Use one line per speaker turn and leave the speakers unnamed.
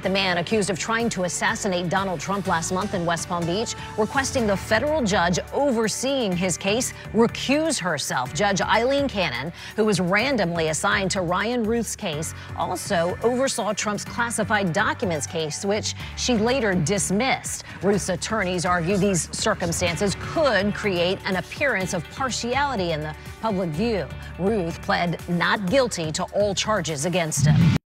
The man accused of trying to assassinate Donald Trump last month in West Palm Beach, requesting the federal judge overseeing his case recuse herself. Judge Aileen Cannon, who was randomly assigned to Ryan Ruth's case, also oversaw Trump's classified documents case, which she later dismissed. Ruth's attorneys argue these circumstances could create an appearance of partiality in the public view. Ruth pled not guilty to all charges against him.